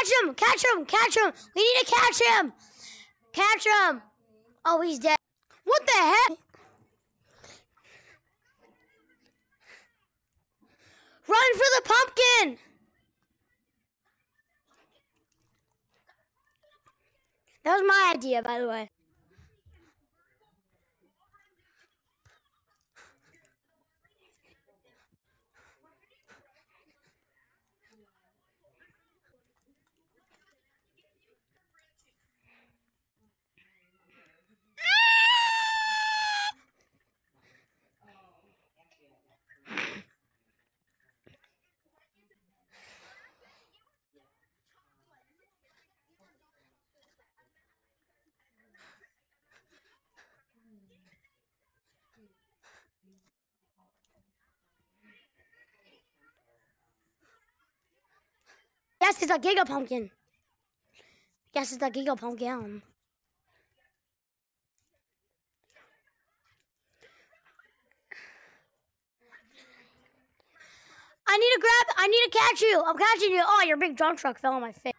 Catch him! Catch him! Catch him! We need to catch him! Catch him! Oh, he's dead. What the heck? Run for the pumpkin! That was my idea, by the way. Yes, it's a Giga Pumpkin. Yes, it's a Giga Pumpkin. I need to catch you. I'm catching you. Oh, your big dump truck fell on my face.